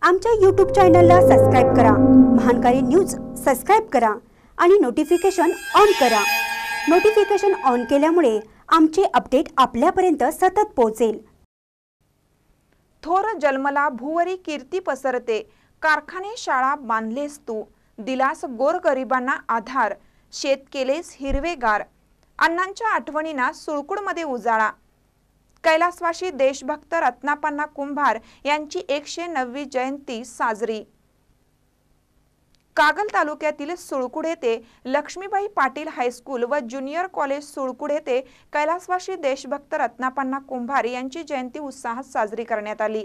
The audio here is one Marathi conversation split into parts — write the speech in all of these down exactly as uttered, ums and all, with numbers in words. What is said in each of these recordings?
आमच्या यूट्यूब चॅनलला सबस्क्राइब करा, महानकारी न्यूज सबस्क्राइब करा आणि नोटिफिकेशन ऑन करा। नोटिफिकेशन ऑन केल्यामुळे आमचे अपडेट आपल्यापर्यंत सतत पोहोचेल। थोर जन्मला भुवरी कीर्ती पसरते, कारखाने शाळा बांधलेस तू, दिलास गोरगरिबांना आधार, शेत केलेस हिरवेगार, अण्णांच्या आठवणींना सुळकुडमध्ये उजाळा। कैलासवासी देशभक्त रत्नापन्ना कुंभार यांची एकशे नववी जयंती साजरी। कागल तालुक्यातील सुळकुड येथे लक्ष्मीबाई पाटील हायस्कूल व ज्युनियर कॉलेज सुळकुड येथे कैलासवासी देशभक्त रत्नापन्ना कुंभार यांची जयंती उत्साहात साजरी करण्यात आली।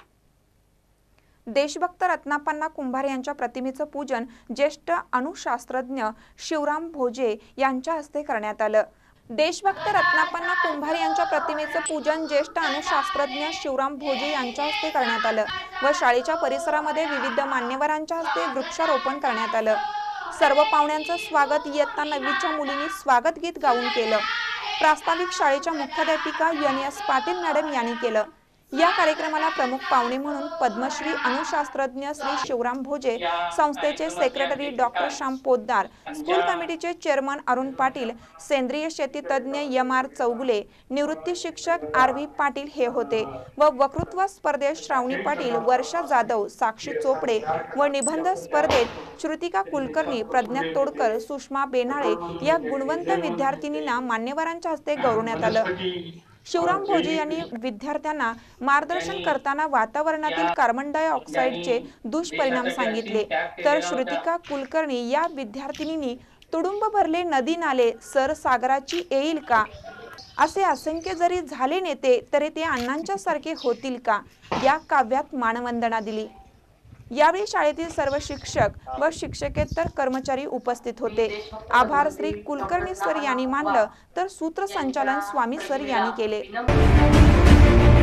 देशभक्त रत्नापन्ना कुंभार यांच्या प्रतिमेचं पूजन ज्येष्ठ अणुशास्त्रज्ञ शिवराम भोजे यांच्या हस्ते करण्यात आलं। देशभक्त रत्नापन्ना कुंभार यांच्या प्रतिमेचं पूजन ज्येष्ठ अणुशास्त्रज्ञ शिवराम भोजे यांच्या हस्ते करण्यात आलं व शाळेच्या परिसरामध्ये विविध मान्यवरांच्या हस्ते वृक्षारोपण करण्यात आलं। सर्व पाहुण्यांचं स्वागत इयत्ता नववीच्या मुलींनी स्वागत गीत गाऊन केलं। प्रास्ताविक शाळेच्या मुख्याध्यापिका एन एस पाटील मॅडम यांनी केलं। या कार्यक्रमाला प्रमुख पाहुणे म्हणून पद्मश्री अणुशास्त्रज्ञ श्री शिवराम भोजे, संस्थेचे secretary doctor Shyam Poddar, school कमिटीचे चेअरमन अरुण पाटील, सेंद्रिय शेती तज्ञ एम आर चौगुले, निवृत्ती शिक्षक आर व्ही पाटील हे होते व वक्तृत्व स्पर्धेत श्रावणी पाटील, वर्षा जाधव, साक्षी चोपडे व निबंध स्पर्धेत श्रुतिका कुलकर्णी, प्रज्ञा तोडकर, सुषमा बेनाळे या गुणवंत विद्यार्थिनींना मान्यवरांच्या हस्ते गौरवण्यात आलं। शिवराम भोजे यांनी विद्यार्थ्यांना मार्गदर्शन करताना वातावरणातील कार्बन डायऑक्साइडचे दुष्परिणाम सांगितले, तर श्रुतिका कुलकर्णी या विद्यार्थिनींनी तुडुंब भरले नदी नाले सर सागराची येईल का, असे असंख्य जरी झाले नेते तरी ते अण्णांच्या सारखे होतील का या काव्यात मानवंदना दिली। यावेळी शाळेतील सर्व शिक्षक व शिक्षकेतर कर्मचारी उपस्थित होते। आभार श्री कुलकर्णी सर यांनी मानलं तर सूत्रसंचालन स्वामी सर यांनी केले।